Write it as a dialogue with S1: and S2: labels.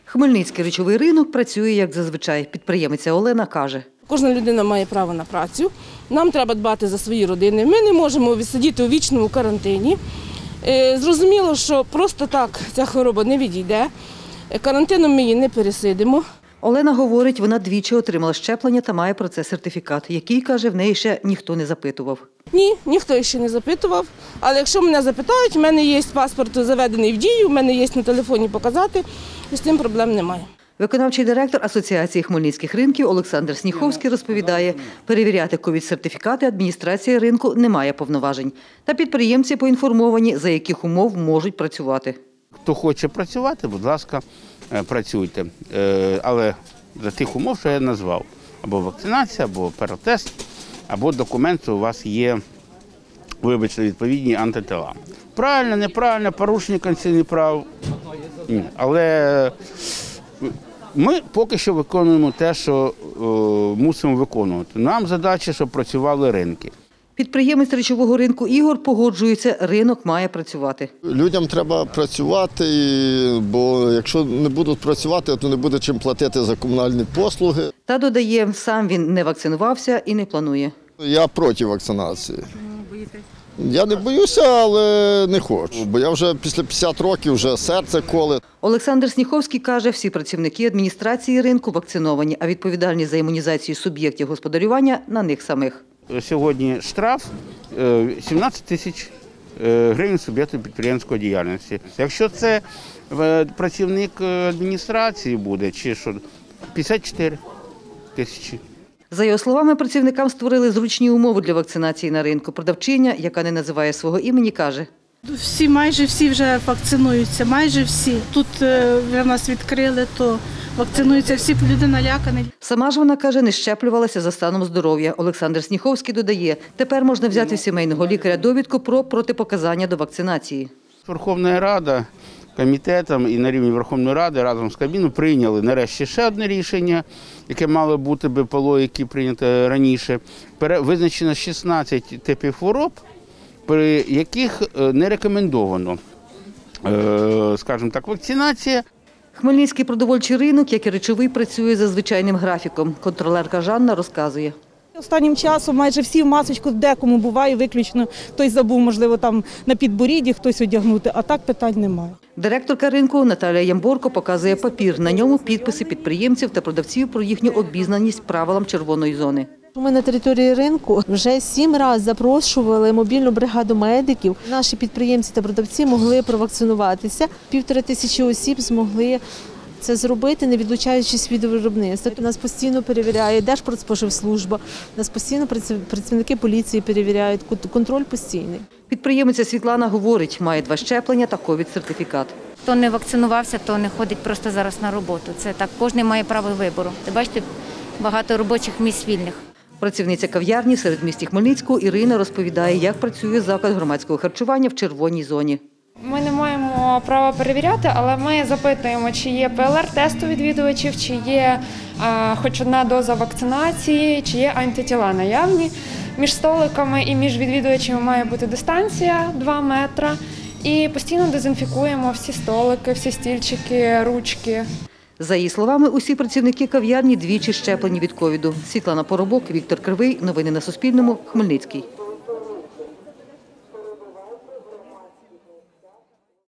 S1: Хмельницький речовий ринок працює як зазвичай. Підприємиця Олена каже.
S2: Кожна людина має право на працю. Нам треба дбати за свої родини. Ми не можемо відсидіти у вічному карантині. Зрозуміло, що просто так ця хвороба не відійде. Карантином ми її не пересидимо.
S1: Олена говорить, вона двічі отримала щеплення та має про це сертифікат, який, каже, в неї ще ніхто не запитував.
S2: Ні, ніхто ще не запитував. Але якщо мене запитають, в мене є паспорт заведений в дію, в мене є на телефоні показати, і з цим проблем немає.
S1: Виконавчий директор Асоціації хмельницьких ринків Олександр Сніховський розповідає, перевіряти ковід-сертифікати адміністрації ринку не має повноважень. Та підприємці поінформовані, за яких умов можуть працювати.
S3: Хто хоче працювати, будь ласка, працюйте. Але за тих умов, що я назвав. Або вакцинація, або перетест, або документ, що у вас є, вибачте, відповідні антитила. Правильно, неправильно, порушення конституційних прав. Ні. Але ми поки що виконуємо те, що мусимо виконувати. Нам задача, щоб працювали ринки.
S1: Підприємець речового ринку Ігор погоджується, ринок має працювати.
S4: Людям треба працювати, бо якщо не будуть працювати, то не буде чим платити за комунальні послуги.
S1: Та додає, сам він не вакцинувався і не планує.
S4: Я проти вакцинації. Я не боюся, але не хочу, бо я вже після 50 років вже серце коле.
S1: Олександр Сніховський каже, всі працівники адміністрації ринку вакциновані, а відповідальність за імунізацію суб'єктів господарювання на них самих.
S3: Сьогодні штраф 17 тисяч гривень суб'єкту підприємської діяльності. Якщо це працівник адміністрації буде, чи що, 54 тисячі.
S1: За його словами, працівникам створили зручні умови для вакцинації на ринку. Продавчиня, яка не називає свого імені, каже.
S5: Майже всі вже вакцинуються, майже всі. Тут вже нас відкрили, то вакцинуються всі, люди налякані.
S1: Сама ж вона, каже, не щеплювалася за станом здоров'я. Олександр Сніховський додає, тепер можна взяти в сімейного лікаря довідку про протипоказання до вакцинації.
S3: Верховна Рада комітетом і на рівні Верховної Ради разом з Кабміном прийняли нарешті ще одне рішення, яке мало бути би по логіці прийнято раніше. Визначено 16 типів хвороб, при яких не рекомендовано, скажімо так, вакцинація.
S1: Хмельницький продовольчий ринок, як і речовий, працює за звичайним графіком. Контролерка Жанна розказує.
S6: Останнім часом майже всі в масочку, декому буває виключно. Хтось забув, можливо, там на підборідді хтось одягнути, а так питань немає.
S1: Директорка ринку Наталія Ямборко показує папір. На ньому підписи підприємців та продавців про їхню обізнаність правилам червоної зони.
S7: Ми на території ринку вже 7 разів запрошували мобільну бригаду медиків. Наші підприємці та продавці могли провакцинуватися. 1500 осіб змогли це зробити, не відлучаючись від виробництва. Нас постійно перевіряє Держпродспоживслужба, нас постійно працівники поліції перевіряють, контроль постійний.
S1: Підприємиця Світлана говорить, має 2 щеплення та ковід-сертифікат.
S8: Хто не вакцинувався, то не ходить просто зараз на роботу. Це так, кожен має право вибору. Бачите, багато робочих місць вільних.
S1: Працівниця кав'ярні в середмісті Хмельницького Ірина розповідає, як працює заклад громадського харчування в червоній зоні.
S9: Ми не маємо права перевіряти, але ми запитуємо, чи є ПЛР-тест у відвідувачів, чи є хоч одна доза вакцинації, чи є антитіла наявні. Між столиками і між відвідувачами має бути дистанція 2 метри. І постійно дезінфікуємо всі столики, всі стільчики, ручки.
S1: За її словами, усі працівники кав'ярні двічі щеплені від ковіду. Світлана Поробок, Віктор Кривий. Новини на Суспільному. Хмельницький.